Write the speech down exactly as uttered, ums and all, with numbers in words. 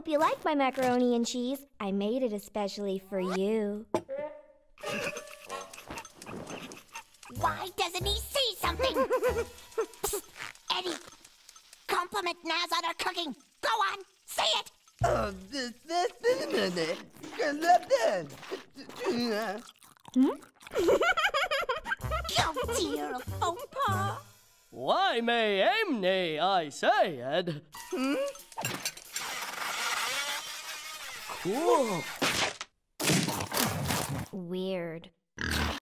hope you like my macaroni and cheese. I made it especially for you. Why doesn't he see something? Psst, Eddie, compliment Naz on her cooking. Go on, say it. Oh, this, this, this, this, this. Hmm? Oh dear, a faux pas. Why may aimne, I say, Ed. Hmm? Cool. Weird.